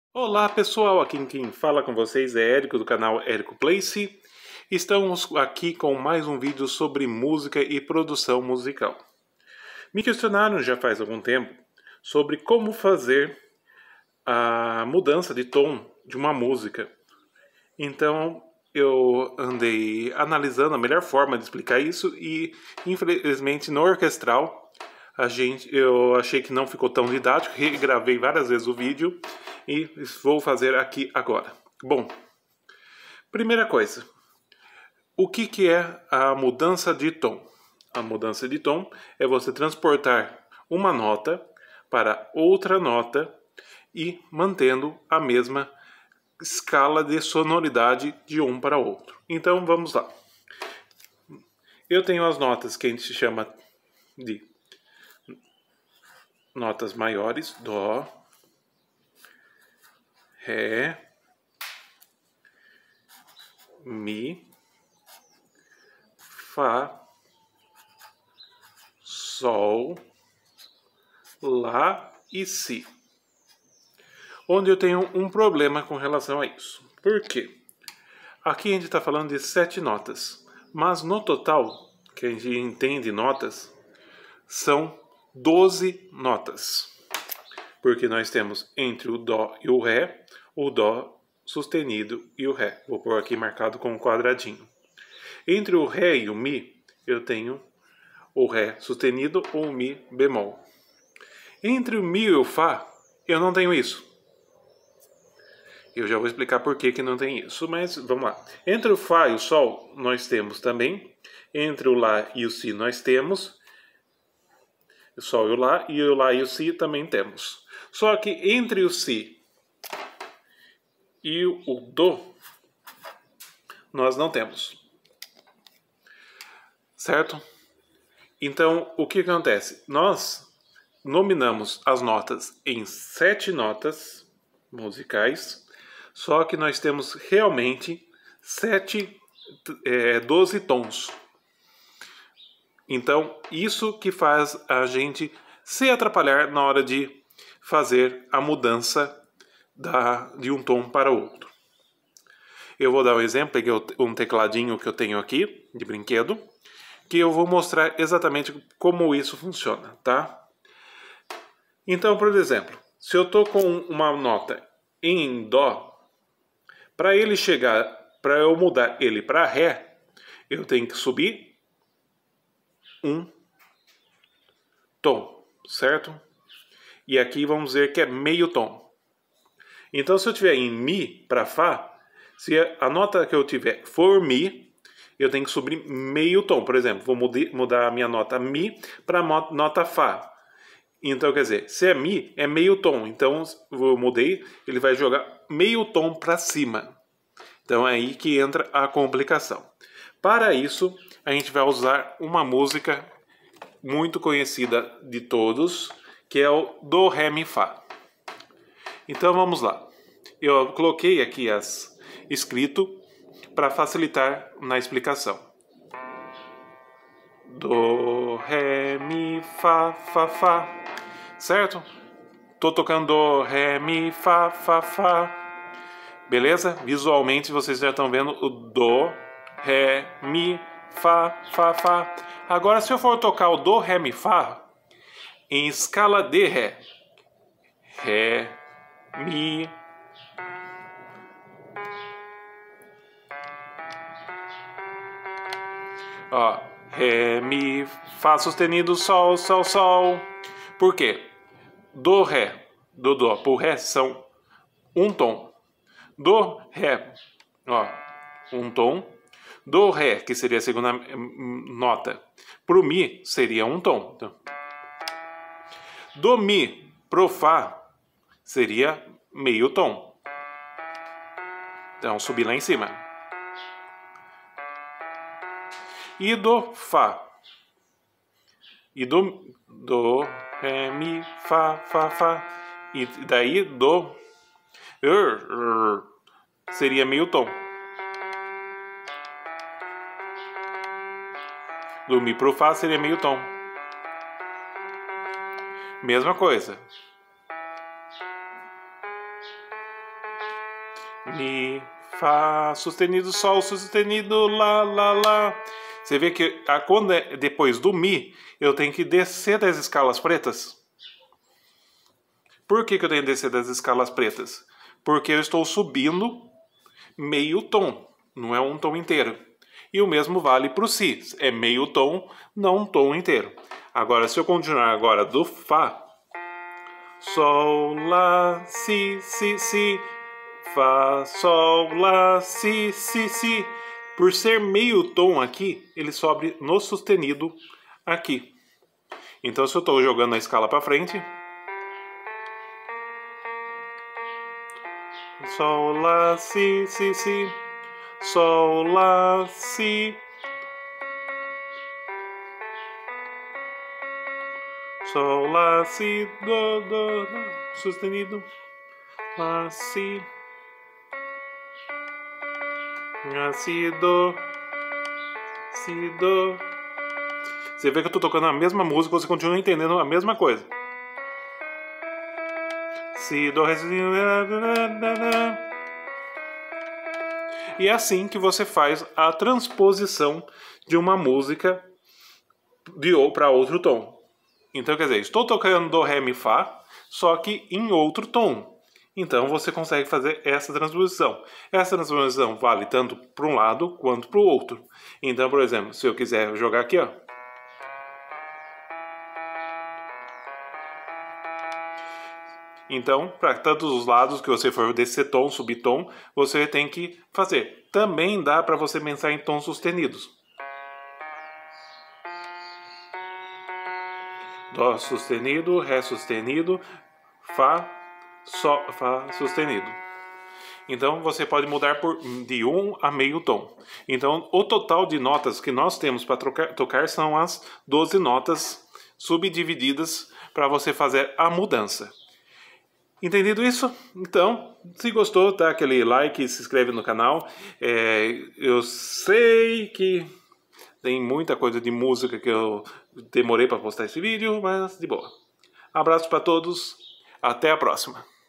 Olá pessoal, aqui quem fala com vocês é Érico do canal Érico Place. Estamos aqui com mais um vídeo sobre música e produção musical. Me questionaram já faz algum tempo sobre como fazer a mudança de tom de uma música. Então eu andei analisando a melhor forma de explicar isso e infelizmente no orquestral eu achei que não ficou tão didático, regravei várias vezes o vídeo e vou fazer aqui agora. Bom, primeira coisa, o que é a mudança de tom? A mudança de tom é você transportar uma nota para outra nota e mantendo a mesma escala de sonoridade de um para outro. Então vamos lá. Eu tenho as notas que a gente chama de notas maiores, dó, ré, mi, fá, sol, lá e si. Onde eu tenho um problema com relação a isso. Por quê? Aqui a gente está falando de 7 notas, mas no total, que a gente entende notas, são 12 notas. Porque nós temos entre o dó e o dó sustenido e o ré. Vou pôr aqui marcado com um quadradinho. Entre o ré e o mi, eu tenho o ré sustenido ou o mi bemol. Entre o mi e o fá, eu não tenho isso. Eu já vou explicar por que não tem isso, mas vamos lá. Entre o fá e o sol, nós temos também. Entre o lá e o si, nós temos. O sol e o lá e o si também temos. Só que entre o si e o do, nós não temos. Certo? Então, o que acontece? Nós nominamos as notas em 7 notas musicais, só que nós temos realmente 12 tons. Então, isso que faz a gente se atrapalhar na hora de fazer a mudança de um tom para outro. Eu vou dar um exemplo, peguei um tecladinho que eu tenho aqui, de brinquedo, que eu vou mostrar exatamente como isso funciona, tá? Então, por exemplo, se eu estou com uma nota em dó, para eu mudar ele para ré, eu tenho que subir um tom, certo? E aqui vamos dizer que é meio tom. Então, se eu tiver em mi para fá, se a nota que eu tiver for mi, eu tenho que subir meio tom. Por exemplo, vou mudar a minha nota mi para nota fá. Então, quer dizer, se é mi, é meio tom. Então, eu mudei, ele vai jogar meio tom para cima. Então, é aí que entra a complicação. Para isso, a gente vai usar uma música muito conhecida de todos, que é o do, ré, mi, fá. Então, vamos lá. Eu coloquei aqui escrito para facilitar na explicação. Do, ré, mi, fá, fá, fá. Certo? Tô tocando do, ré, mi, fá, fá, fá. Beleza? Visualmente vocês já estão vendo o do, ré, mi, fá, fá, fá. Agora se eu for tocar o do, ré, mi, fá em escala de ré. Ré, mi. Ó, ré, mi, fá sustenido, sol, sol, sol. Por quê? Do, ré, do dó pro ré são um tom. Do, ré, ó, um tom. Do, ré, que seria a segunda nota, pro mi seria um tom. Então, do mi pro fá seria meio tom. Então, subir lá em cima. E do fá. E do, ré, mi, fá, fá, fá. E daí do seria meio tom. Do mi pro fá seria meio tom. Mesma coisa. Mi, Fá sustenido, Sol sustenido, Lá, Lá, Lá. Você vê que quando é depois do Mi, eu tenho que descer das escalas pretas. Por que eu tenho que descer das escalas pretas? Porque eu estou subindo meio tom, não é um tom inteiro. E o mesmo vale para o Si, é meio tom, não um tom inteiro. Agora, se eu continuar agora do Fá, Sol, Lá, Si, Si, Si, Fá, Sol, Lá, Si, Si, Si. Por ser meio tom aqui, ele sobe no sustenido aqui. Então, se eu estou jogando a escala para frente, Sol, Lá, Si, Si, Si, Sol, Lá, Si, Sol, Lá, Si, Do, Do, Do, sustenido, Lá, Si, Lá, Si, Do, Si, Do. Você vê que eu estou tocando a mesma música, você continua entendendo a mesma coisa. Si, Do, Ré, Si, e é assim que você faz a transposição de uma música para outro tom. Então, quer dizer, estou tocando Do, Ré, Mi, Fá, só que em outro tom. Então, você consegue fazer essa transposição. Essa transposição vale tanto para um lado quanto para o outro. Então, por exemplo, se eu quiser jogar aqui, ó. Então, para todos os lados que você for descer tom, subir tom, você tem que fazer. Também dá para você pensar em tons sustenidos. Dó sustenido, Ré sustenido, Fá, Sol, Fá sustenido. Então, você pode mudar de 1 a meio tom. Então, o total de notas que nós temos para tocar são as 12 notas subdivididas para você fazer a mudança. Entendido isso? Então, se gostou, dá aquele like, se inscreve no canal. Eu sei que tem muita coisa de música que eu demorei para postar esse vídeo, mas de boa. Abraço para todos, até a próxima.